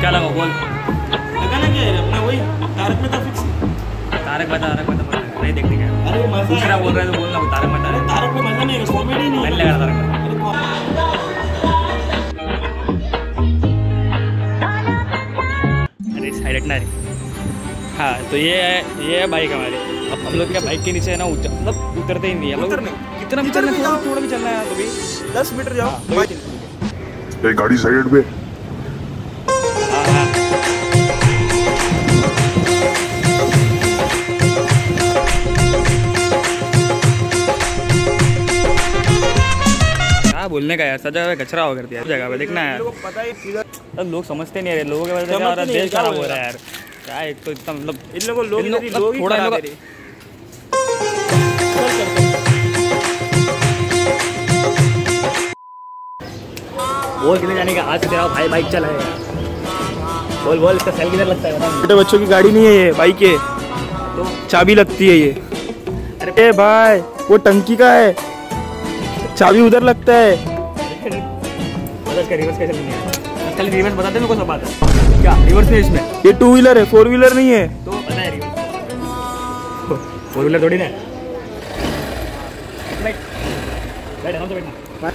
क्या लगा बोल? लगाना क्या है अपना वही तारक मेहता फिक्स। तारक मेहता नहीं देखने का। अरे मजा दूसरा बोल रहा है तो बोलना तारक मेहता। तारक में मजा नहीं है, कॉमेडी नहीं लगा तारक मेहता। अरे साइड हटना रे। हाँ तो ये है बाइक हमारी। अब हम लोग क्या बाइक के नीचे है ना मतलब उतरते ही नहीं है। कितना भी चलना है, थोड़ा भी चलना है तो भी 10 मीटर जाओ। गाड़ी साइड पे। क्या बोलने का यार, सब जगह कचरा हो कर दिया जगह पे। देखना है पता है लोग समझते नहीं है, लोगों के वजह से हमारा देश खराब हो रहा है यार। क्या एक तो इतना मतलब इन लोगों लोग थोड़ा बोल किधर जाने का। आज से तेरा भाई बाइक चलाएगा। बोल इसका सेल किधर लगता है बता। छोटे बच्चों की गाड़ी नहीं है ये, बाइक है तो चाबी लगती है ये। अरे भाई वो टंकी का है, चाबी उधर लगता है। इसका रिवर्स कैसे नहीं है? चल रिवर्स बता दे मेरे को सब बात है। क्या रिवर्स है इसमें? ये 2 व्हीलर है, 4 व्हीलर नहीं है। तो पता है रिवर्स 4 व्हीलर थोड़ी ना। बैठ आराम से बैठना।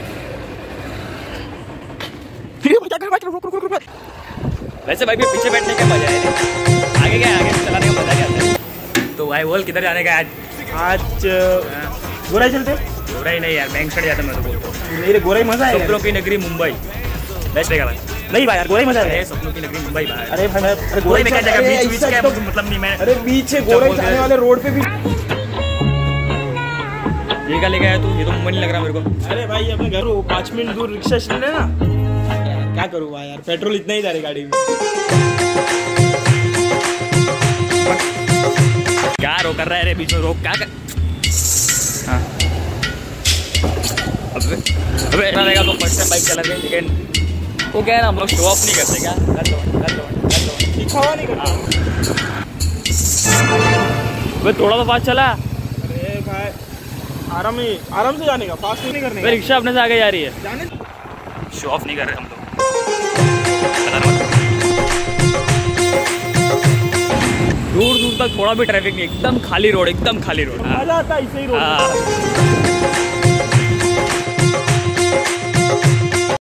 वैसे बाइक में पीछे बैठने का मजा है, आगे चलाने का मजा क्या है। तो भाई बोल किधर जाने का आज? गोराई चलते? गोराई नहीं यार, बैंक जाता मैं तो बोलता। मेरे गोराई मजा है। सपनों की नगरी मुंबई बेस्ट रहेगा भाई। नहीं भाई यार गोराई मजा है। सपनों की नगरी मुंबई भाई। अरे भाई अरे गोराई में क्या जगह बीच क्या मतलब नहीं। मैं अरे बीच है गोराई जाने वाले रोड पे भी। ये क्या लेके आया तू? ये तो मुंबई नहीं लग रहा मेरे को। अरे भाई अपने घर 5 मिनट दूर रिक्शा स्टैंड है ना। क्या करूँ भाई यार, पेट्रोल इतना ही जा रही गाड़ी में। क्या रोक कर रहा है रे बीच में? रोक क्या कर। हाँ अबे रहेगा तो फर्स्ट टाइम बाइक चला रहे, लेकिन वो क्या है ना, हम लोग शो ऑफ नहीं करते। क्या कर लो दिखावा नहीं करता। वे थोड़ा तो फास्ट चला। अरे भाई आराम से जाने का, फास्ट नहीं करने का। रिक्शा अपने से आगे जा रही है। जाने शो ऑफ नहीं कर रहे हम लोग। दूर तक थोड़ा भी ट्रैफिक नहीं, एकदम खाली रोड। मजा आता है ऐसे ही रोड।